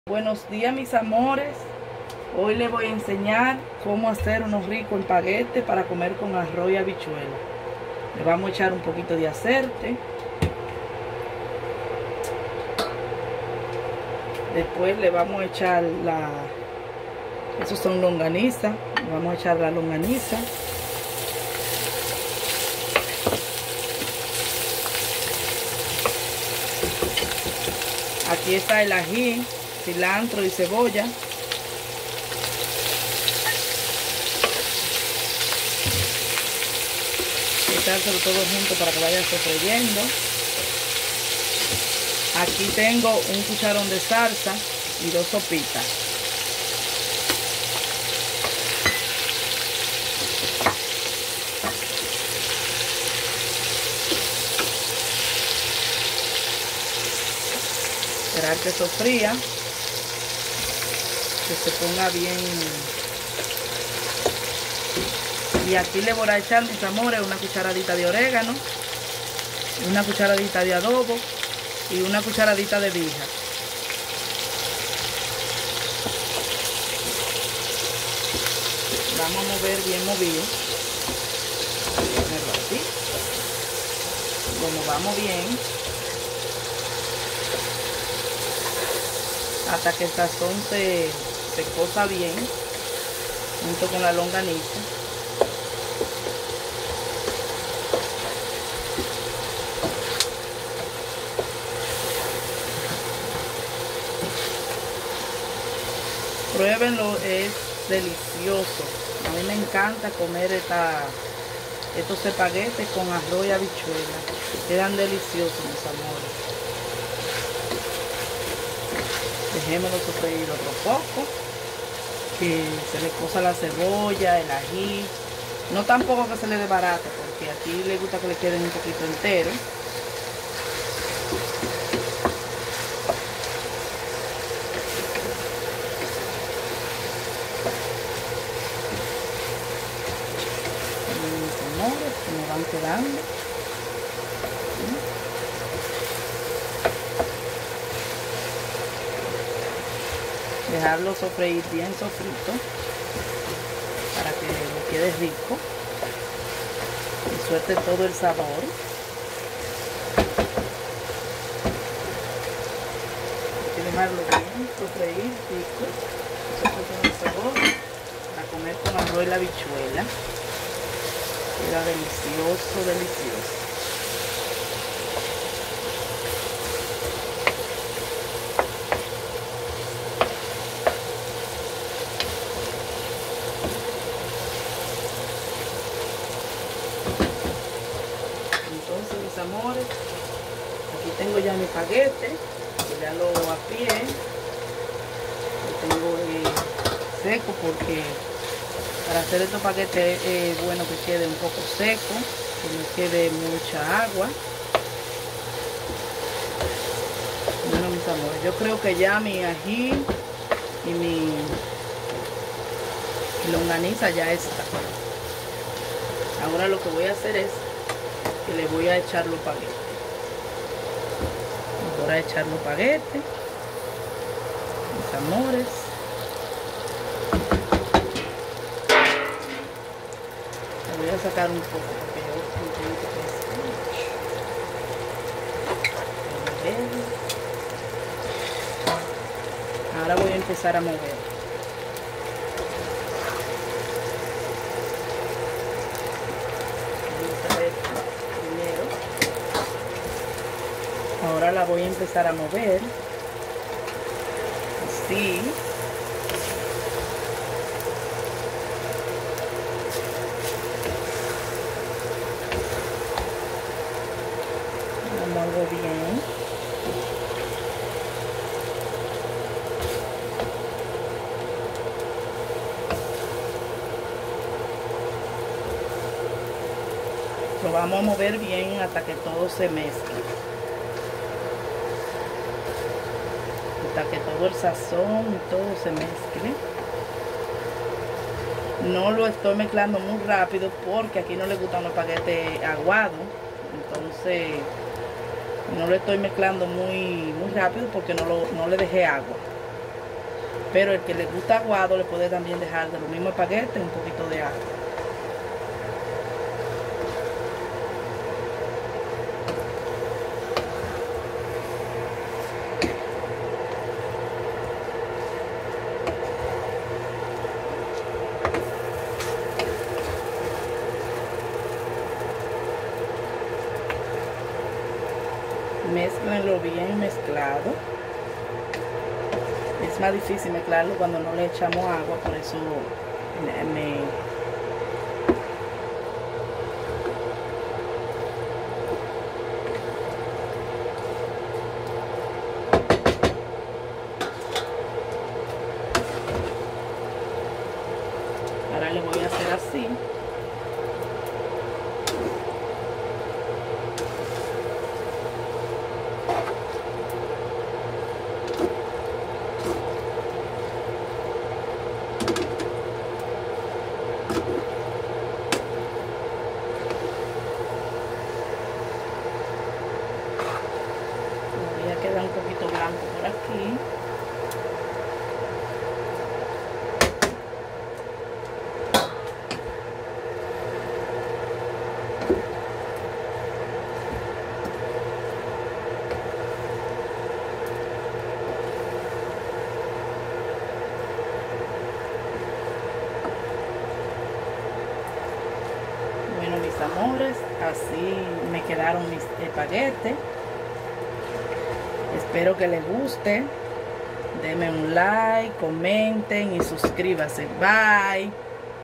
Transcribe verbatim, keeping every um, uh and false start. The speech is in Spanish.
Buenos días, mis amores. Hoy les voy a enseñar cómo hacer unos ricos espaguetes para comer con arroz y habichuela. Le vamos a echar un poquito de aceite. Después le vamos a echar la... Esos son longaniza. Le vamos a echar la longaniza. Aquí está el ají, cilantro y cebolla. Echárselo todo junto para que vaya sofriendo. Aquí tengo un cucharón de salsa y dos sopitas. Esperar que sofría, que se ponga bien. Y aquí le voy a echar, mis amores, una cucharadita de orégano, una cucharadita de adobo y una cucharadita de vija. Vamos a mover bien movido. Ponerlo así. Lo movamos bien hasta que el sazón se, se cosa bien junto con la longaniza. Pruébenlo, es delicioso. A mí me encanta comer esta, estos espaguetes con arroz y habichuela. Quedan deliciosos, mis amores. Dejémoslo sofreír otro poco, que se le cosa la cebolla, el ají. No tampoco que se le desbarate, porque aquí le gusta que le queden un poquito entero. Mis amores, que me van quedando. Dejarlo sofreír bien sofrito para que le quede rico y suelte todo el sabor. Hay que dejarlo bien sofreír rico, suelte todo el sabor para comer con arroz y la habichuela. Queda delicioso, delicioso. Entonces, mis amores, aquí tengo ya mi espaguete, que ya lo apié. Lo tengo eh, seco, porque para hacer estos espaguetes es bueno que quede un poco seco, que no quede mucha agua. Bueno, mis amores, yo creo que ya mi ají y mi longaniza ya está. Ahora lo que voy a hacer es que le voy a echar los espaguetes. Voy a echar los espaguetes, mis amores. Le voy a sacar un poco porque yo siento que es mucho. Ahora voy a empezar a mover. Ahora la voy a empezar a mover, así. La muevo bien. Lo vamos a mover bien hasta que todo se mezcle. Hasta que todo el sazón y todo se mezcle. No lo estoy mezclando muy rápido porque aquí no le gustan los espaguetes aguados. Entonces no lo estoy mezclando muy, muy rápido porque no, lo, no le dejé agua. pero el que le gusta aguado le puede también dejar de lo mismo espagueti un poquito de agua. Mézclenlo bien mezclado. Es más difícil mezclarlo cuando no le echamos agua, por eso me, ahora le voy a hacer así. Queda un poquito blanco por aquí. Bueno, mis amores, así me quedaron mis espaguetes. Espero que les guste. Denme un like, comenten y suscríbanse. Bye.